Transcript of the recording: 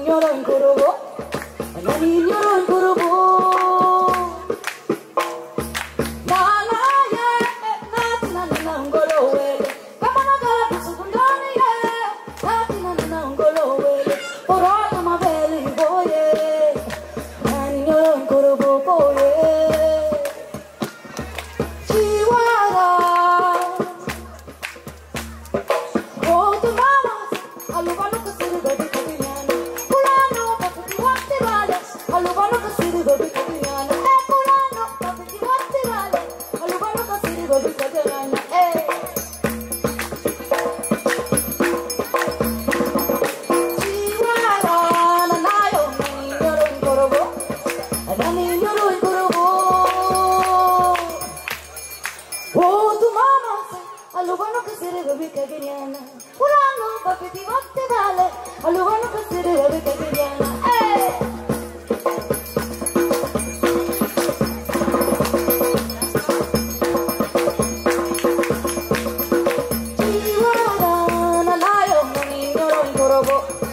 niñoro en Corobo, la niñoro en Corobo. Na na ye, na ngolo wele. Kama na gala kusukundani ye, na ngolo wele. Porota mabeli boye, la niñoro en Corobo boye. Chihuahua, oh tu mama, alubano que sirve de cotidiano. Pulano, papi guante vale, alubano que sirve de cotidiano. Pulano, papi guante vale, alubano que sirve de cotidiano. Chihuahua, nanayo, niñoro en Corobo, la niñoro en Corobo. Oh, tu mamma, all'uomo che si deve vicariana. Pulano, papi ti volte vale, all'uomo che si deve vicariana. Chihuahua, nanayo, niñoro en Corobo.